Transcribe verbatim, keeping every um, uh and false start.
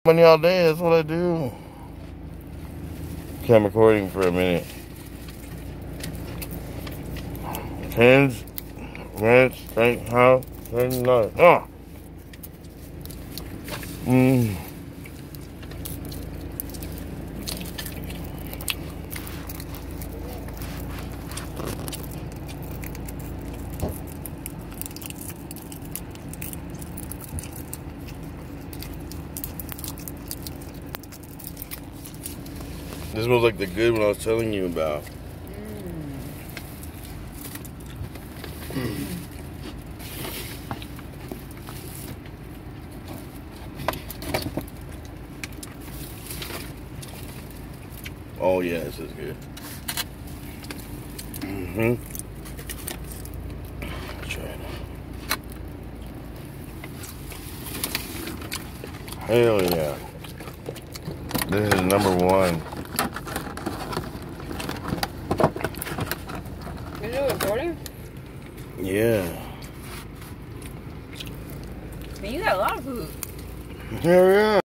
Money all day, that's what I do. Okay, I'm recording for a minute. Pins, ranch, straight house, straight nut. Ah! Mmm. This smells like the good one I was telling you about. Mm. Oh yeah, this is good. Mm-hmm. Try it. Hell yeah. This is number one. Is it recording? Yeah. Man, you got a lot of food. Hell yeah.